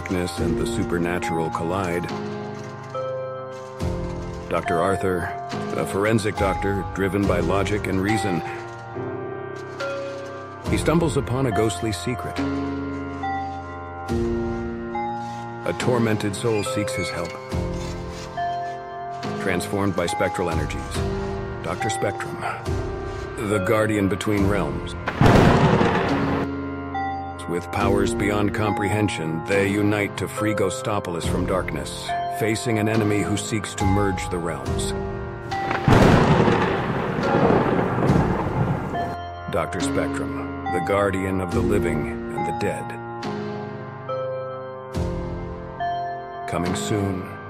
darkness and the supernatural collide. Dr. Arthur, a forensic doctor driven by logic and reason, he stumbles upon a ghostly secret. A tormented soul seeks his help. Transformed by spectral energies, Dr. Spectrum, the guardian between realms. With powers beyond comprehension, they unite to free Ghostopolis from darkness, facing an enemy who seeks to merge the realms. Dr. Spectrum, the guardian of the living and the dead. Coming soon.